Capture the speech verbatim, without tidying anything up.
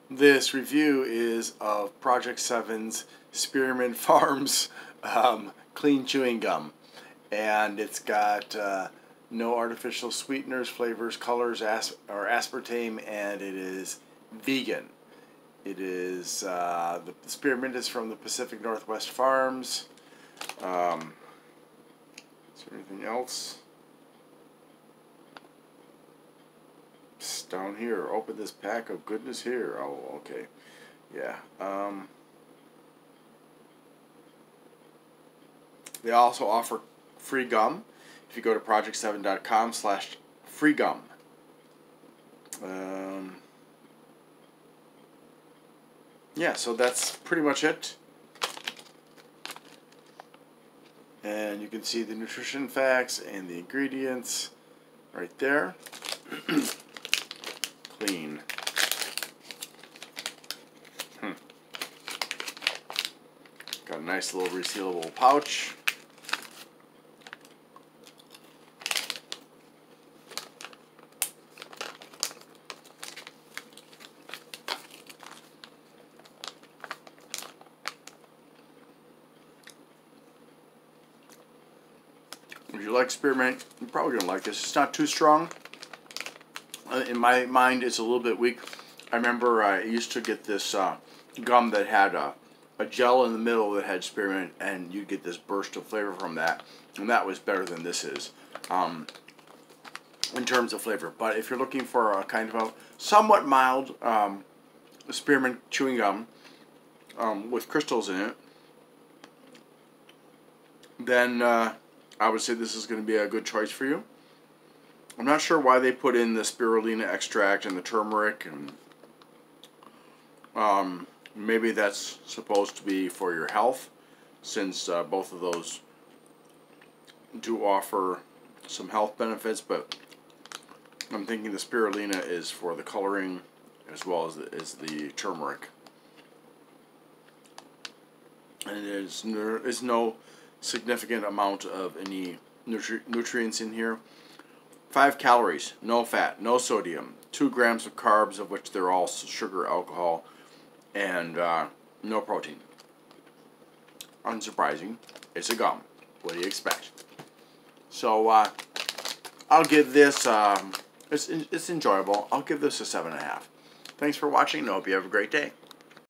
This review is of Project seven's Spearmint Farms um, Clean Chewing Gum. And it's got uh, no artificial sweeteners, flavors, colors, as or aspartame, and it is vegan. It is, uh, the spearmint is from the Pacific Northwest Farms. Um, is there anything else? Psst, down here, open this pack of goodness here. Oh, okay. Yeah. Um, they also offer free gum if you go to project seven dot com slash free gum. Um, yeah, so that's pretty much it. And you can see the nutrition facts and the ingredients right there. Clean. Hmm. Got a nice little resealable pouch. If you like spearmint, you're probably going to like this. It's not too strong. In my mind, it's a little bit weak. I remember I used to get this uh, gum that had a, a gel in the middle that had spearmint, and you get this burst of flavor from that. And that was better than this is um, in terms of flavor. But if you're looking for a kind of a somewhat mild um, spearmint chewing gum um, with crystals in it, then uh, I would say this is going to be a good choice for you. I'm not sure why they put in the spirulina extract and the turmeric, and um, maybe that's supposed to be for your health, since uh, both of those do offer some health benefits, but I'm thinking the spirulina is for the coloring as well as the, as the turmeric. And there's no, there's no significant amount of any nutri nutrients in here. Five calories, no fat, no sodium, two grams of carbs, of which they're all sugar, alcohol, and uh, no protein. Unsurprising, it's a gum. What do you expect? So uh, I'll give this, um, it's, it's enjoyable. I'll give this a seven and a half. Thanks for watching, and I hope you have a great day.